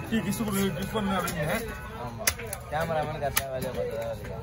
Kiss பண்ணு அப்படின்னு. ஆமா கேமராமேன் கரெக்டா வேலையை பார்த்ததா வேலையா.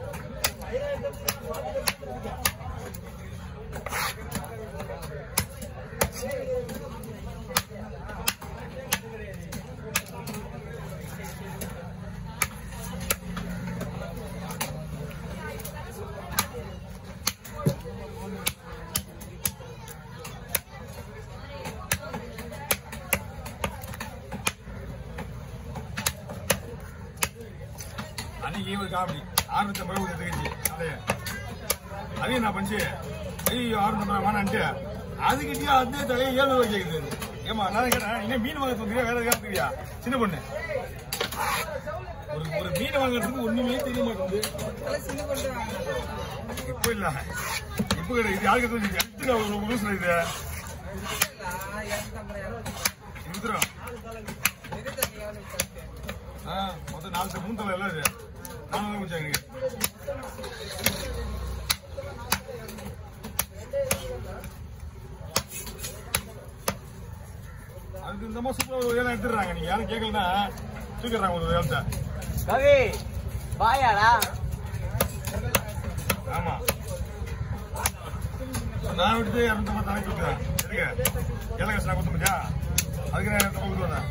அன்னைக்கு ஒரு காமெடி 650 ரூபாய் எடுத்துக்கிச்சு அதையும் நான் பண்ணி ஐயோ 650 வேணான்ட்டு அதுக்கிட்டே அதே தலையை 7 ரூபாய் கேட்குது. ஏமா நான் கேட்டேன் இன்னும் மீன் வாங்க தந்துக்கிறியா வேற எதாவது தெரியா சின்ன பொண்ணு ஒரு மீன் வாங்குறதுக்கு ஒண்ணுமே தெரிய மாட்டேங்குது. இப்போ இல்ல இப்போ கிடையாது இது யாருக்கு எடுத்துக்க ஒரு நியூஸ் இது எடுத்துரும். மொத்தம் 4 3 தலை எல்லாம் இது 4 முடிச்சாங்க எனக்கு. அதுக்கு இந்த மாதிரி சூப்பர் ஒரு வேலை எடுத்துடுறாங்க. நீங்க யாரும் கேட்கலன்னா தூக்கிடுறாங்க ஒரு வேலை. கவி பாயாடா. ஆமா நான் விட்டு 250 தலைக்கு கொடுக்குறேன். சரிங்க ஏழை கஷ்டம் கொடுத்த முடியா அதுக்கு நான் 250 கொடுத்துருவேன்.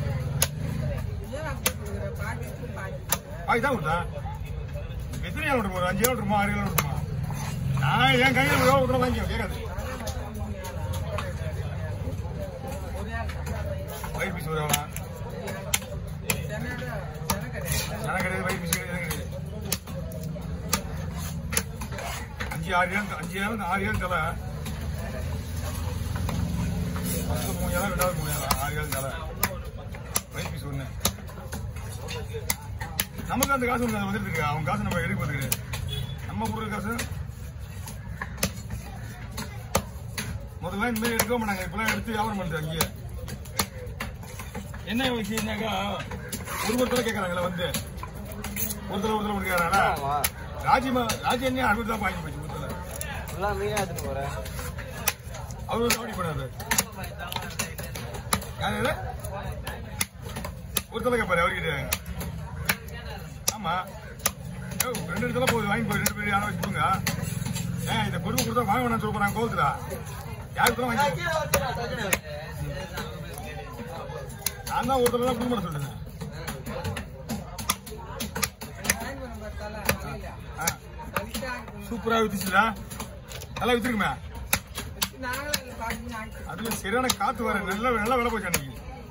பாய் தான் கொடுத்தேன். எத்தனை ஏழை விட்டுமா ஒரு 5 ஏழை விட்டுமா 6 ஏழை விட்டுமா நான் என் கையில் எவ்வளோ விட்டுறோம் வாங்கிக்கோ கேட்காது. வயிறு பீஸ் வருவாங்க எனக்கு கிடையாது வயிறு பீஸ் கிடையாது. 5 6 ஏழு 5 ஏழு 6 ஏழு தலை 3 ஏழை 2 3 ஏழை 6 ஏழு தலை வயிறு பீஸ் ஒன்று. நமக்கு அந்த காசு ஒன்று வந்துட்டு இருக்கு. அவங்க காசு நம்ம எடுக்க போதுக்கு நம்ம கொடுக்குற காசு முதல்ல இந்த மாதிரி எடுக்க மாட்டாங்க. இப்பெல்லாம் எடுத்து வியாபாரம் பண்ணுறது அங்கேயே என்ன விஷயம்னாக்கா ஒருத்தர கேட்கறாங்களா வந்து ஒருத்தர கேட்கறாங்களா ராஜி என்ன 60 தான் வாங்கி போச்சு ஒருத்தர மீனா எடுத்துட்டு போறேன். அவரு ஓடி போனாரு யாரு ஒருத்தர கேட்பாரு அவர்கிட்ட. ஆமா 2 இடத்துல போகுது வாங்கி போய் 2 பேர் யாரும் வச்சுக்கோங்க. இதை பொறுப்பு கொடுத்தா வாங்க வேணாம்னு சொல்ல போறாங்க கோவத்துல யாருக்கு வாங்கி நான் தான் ஒருத்தர் தான் கொடுக்க சொல்லுங்க. சூப்பரா வித்துச்சுடா நல்லா வித்துருக்குமே. அதுல சரியான காத்து வர நல்ல வேலை போச்சு அன்னைக்கு.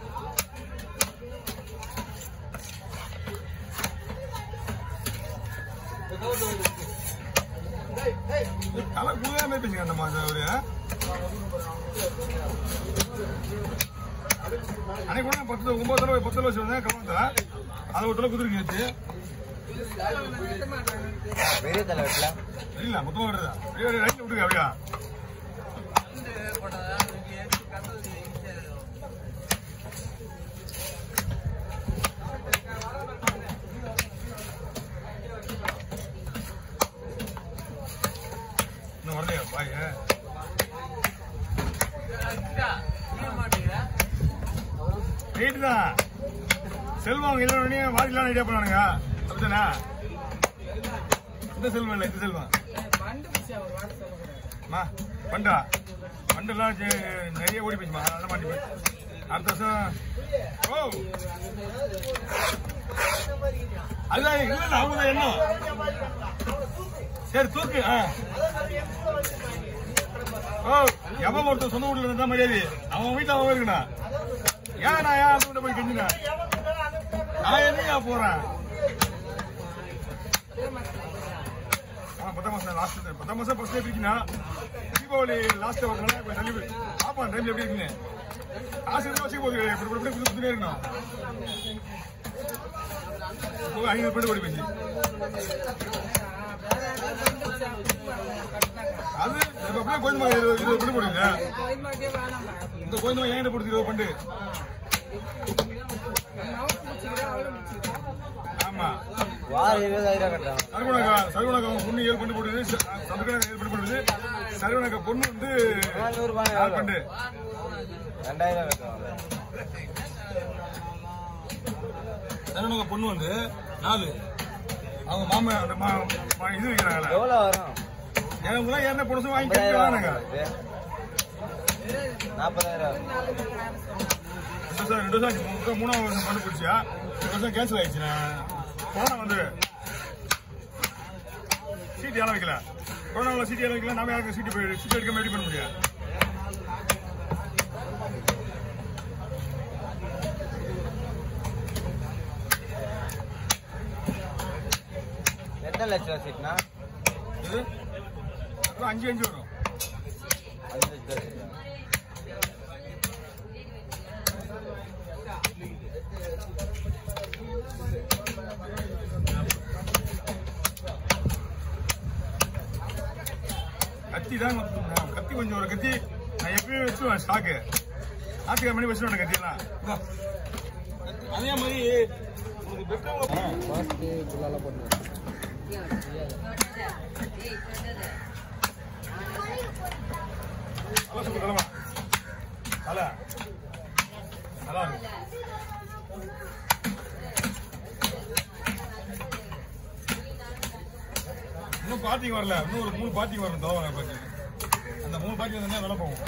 தலை புரியாம பேசுங்க அந்த மாதிரி அவரு அன்னைக்கு கூட 9 தடவை 10 தடவை வச்சு கவனத்தை அதை ஒரு தடவை குதிரைக்கு பெரிய தலை வெட்டல இல்ல மொத்தமா வருதா ரைட்ல விட்டுருக்க அப்படியா இன்னும் வரலையா பாய் ரேட்டு தான் செல்வம் இல்லைன்னு வாடிலாம் ஐடியா பண்ணானுங்க அப்படித்தானே. இந்த செல்வம் இல்லை இந்த செல்வம் பண்டா பண்டெல்லாம் நிறைய ஓடி போச்சுமா நல்லா மாட்டி போய் அடுத்த வருஷம் ஓ அதுதான் இல்லை அவங்க தான் என்ன சரி தூக்கு ஓ எவன் ஒருத்தர் சொந்த வீட்டுல இருந்தா மரியாதை அவன் வீட்டுல அவன் இருக்குண்ணா ஏன் நான் ஏன் வீட்டை போய் கெஞ்சினேன் நான் என்னையா போறேன். 10 மாசம் லாஸ்ட் 10 மாசம் ஃபர்ஸ்ட் இருக்கீங்கன்னா தீபாவளி லாஸ்ட் வரனால கொஞ்சம் தள்ளி பாப்பா டைம்ல எப்படி இருக்குங்க காசு வச்சு போது இப்படி கொடுத்துட்டே இருக்கணும். 500 பேர் ஓடி போச்சு அது அப்படியே கோயில்மா 20 பண்ணி போடுங்க. இந்த கோயில்மா ஏன் கொடுத்து 20 பண்ணு. ஆமா வார 20,000 கட்டலாம். சரவணக்கா பொண்ணு 7 பண்ணி போடுது சந்தக்கணக்கா 7 பண்ணி போடுது சரவணக்கா பொண்ணு வந்து 400 ரூபாய் 2000 கட்டுவாங்க. தன்னோட பொண்ணு வந்து 4 அவங்க மாமா அந்த இது வைக்கிறாங்களே எவ்வளவு வரும்? எனக்கு என்ன பொண்ணு வாங்கி கேட்கறானுங்க 40,000 2 வருஷம் 3ஆவது வருஷம் பண்ணி பிடிச்சா 2 வருஷம் கேன்சல் ஆயிடுச்சு. கொரோனா வந்து சீட்டு ஏலம் வைக்கல. கொரோனாவில் சீட்டு ஏலம் வைக்கல. நாம யாருக்கு சீட்டு எடுக்க ரெடி பண்ண முடியாது. எத்தனை லட்சம் சீட்னா? இது 5 வரும். 5 லட்சம். கத்தி தான் கத்தி கொஞ்சம் ஒரு கத்தி நான் எப்பயும் வச்சுருவேன் ஸ்டாக்கு. ஆத்துக்கார மணி வச்சுருவேன் கத்தியெல்லாம். அதே மாதிரி உங்களுக்கு பெட்ரோல் போட்டு நல்லா இருக்கு. இன்னும் பாத்திங்க வரல. இன்னும் ஒரு 3 பாத்திங்க வரணும். தோவன பாத்தி அந்த 3 பாத்தி வந்தா நல்லா போகும்.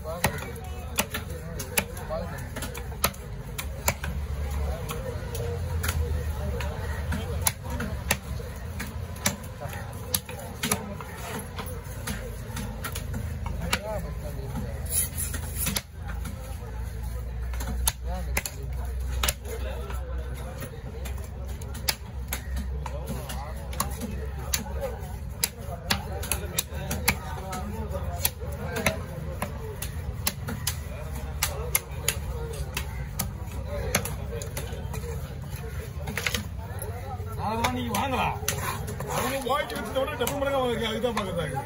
அதெல்லாம் நீங்க வாங்கலாம். அவங்க வாங்கி வச்சத விட டபுள் மடங்கா வாங்குறீங்க. அதுதான் பாக்குறாங்க.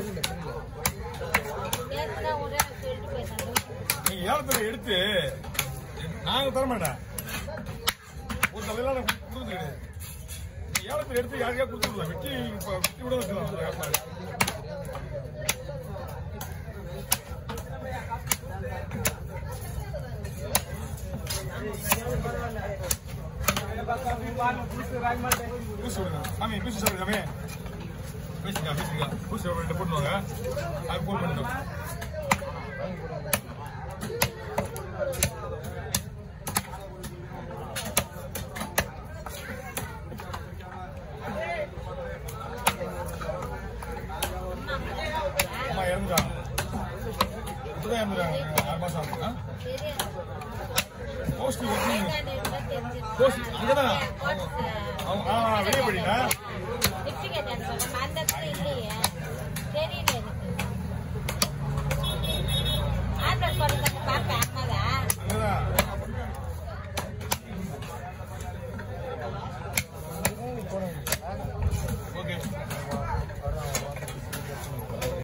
நீங்க ஏலத்துல எடுத்து நாங்க தர மாட்டேன். ஒரு தலையில கொடுத்து கிடையாது. ஏலத்துல எடுத்து யாருக்கா கொடுத்துடலாம். வெட்டி விட வச்சுக்கலாம். சாமி பூசி சொல்லுங்க. பேசுங்க பூசி போட்டுவாங்க. அது போன் பண்ணிட்டோம். அம்மா இறந்துட்டாங்க. இப்பதான் இறந்துட்டாங்க. 6 மாசம் ஆகும். போஸ்ட் அங்கதான் வெளியே போயிட்டீங்க.